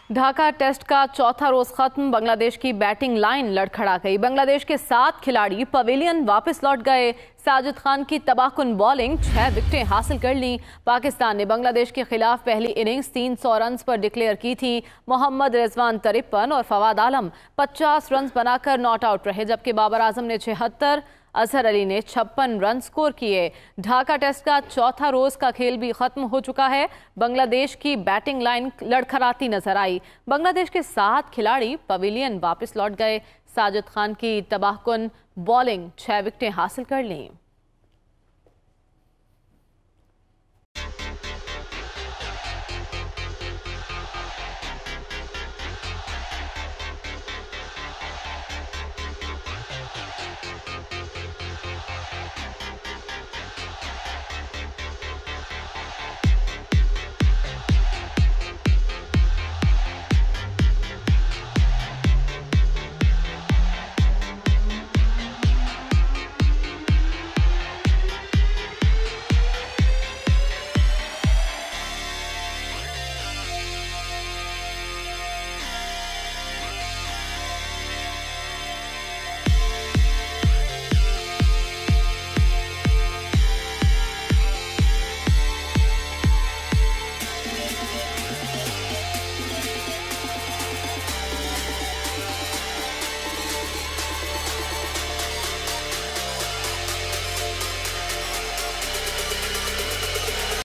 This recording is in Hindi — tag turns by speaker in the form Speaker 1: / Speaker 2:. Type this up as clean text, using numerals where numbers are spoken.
Speaker 1: ढाका टेस्ट का चौथा रोज खत्म। बांग्लादेश की बैटिंग लाइन लड़खड़ा गई। बांग्लादेश के 7 खिलाड़ी पवेलियन वापस लौट गए। साजिद खान की तबाहकुन बॉलिंग 6 विकेटें हासिल कर लीं। पाकिस्तान ने बांग्लादेश के खिलाफ पहली इनिंग्स 300 रन पर डिक्लेयर की थी। मोहम्मद रिजवान 53 और फवाद आलम 50 रन बनाकर नॉट आउट रहे, जबकि बाबर आजम ने 76, अजहर अली ने 56 रन स्कोर किए। ढाका टेस्ट का चौथा रोज का खेल भी खत्म हो चुका है। बांग्लादेश की बैटिंग लाइन लड़खड़ाती नजर आई। बांग्लादेश के 7 खिलाड़ी पवेलियन वापस लौट गए। साजिद खान की तबाहकुन बॉलिंग 6 विकेटें हासिल कर लीं।